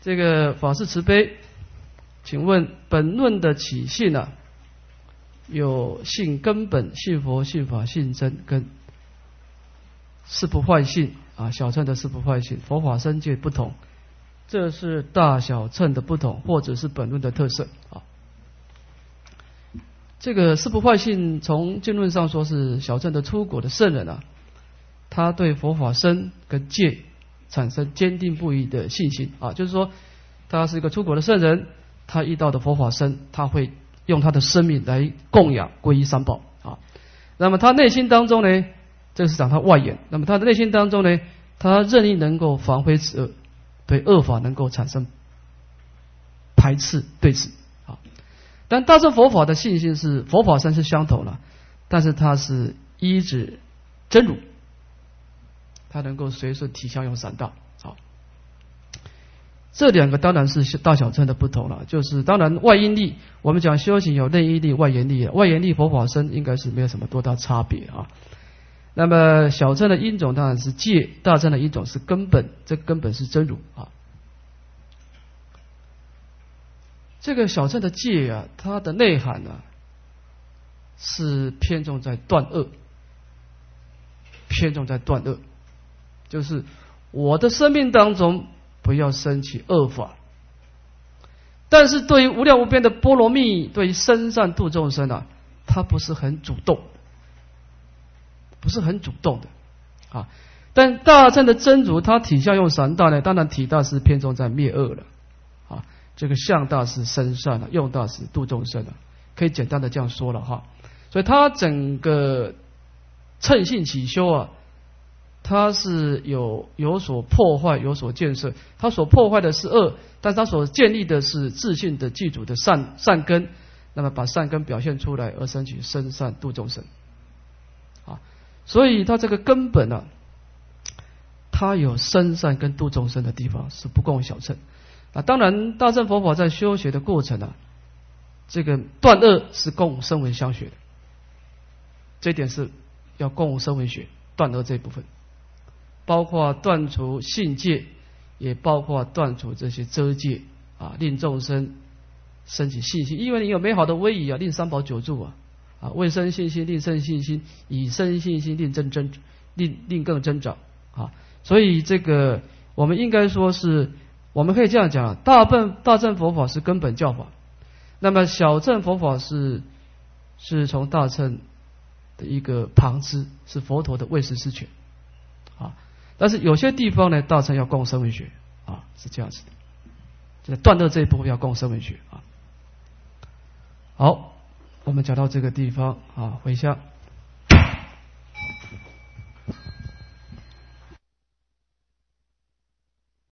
这个法师慈悲，请问本论的起信啊，有信根本、信佛、信法、信真跟四不坏信啊，小乘的四不坏信，佛法三界不同，这是大小乘的不同，或者是本论的特色啊。这个四不坏信，从经论上说是小乘的出果的圣人啊，他对佛法身跟戒产生坚定不移的信心啊，就是说他是一个出国的圣人，他遇到的佛法身，他会用他的生命来供养皈依三宝啊。那么他内心当中呢，这个是讲他外延，那么他的内心当中呢，他任意能够防非止恶，对恶法能够产生排斥对峙啊。但大乘佛法的信心是佛法身是相同的，但是它是依止真如，它能够随顺体相用三大。好，这两个当然是大小乘的不同了。就是当然外因力，我们讲修行有内因力、外缘力，外缘力佛法身应该是没有什么多大差别啊。那么小乘的因种当然是戒，大乘的因种是根本，这根本是真如啊。这个小乘的戒啊，它的内涵啊，是偏重在断恶，偏重在断恶。就是我的生命当中不要升起恶法，但是对于无量无边的波罗蜜，对于生善度众生啊，它不是很主动，不是很主动的啊。但大乘的真如，它体相用三大呢，当然体大是偏重在灭恶了啊，这个相大是生善了，用大是度众生了，可以简单的这样说了哈。所以它整个乘性起修啊，它是有所破坏，有所建设。它所破坏的是恶，但它所建立的是自信的具足的善根。那么把善根表现出来，而生起生善度众生啊。所以它这个根本啊，它有生善跟度众生的地方，是不共小乘啊。当然，大乘佛法在修学的过程啊，这个断恶是共声闻相学的，这一点是要共声闻学断恶这一部分。包括断除信戒，也包括断除这些遮戒啊，令众生升起信心。因为你有美好的威仪啊，令三宝久住啊，未生信心，令生信心；已生信心，令更增长啊。所以这个我们应该说是，我们可以这样讲，大乘佛法是根本教法，那么小乘佛法是从大乘的一个旁支，是佛陀的为实施权啊。但是有些地方呢，大乘要共声闻学啊，是这样子的。这个断恶这一部分要共声闻学啊。好，我们讲到这个地方啊，回向。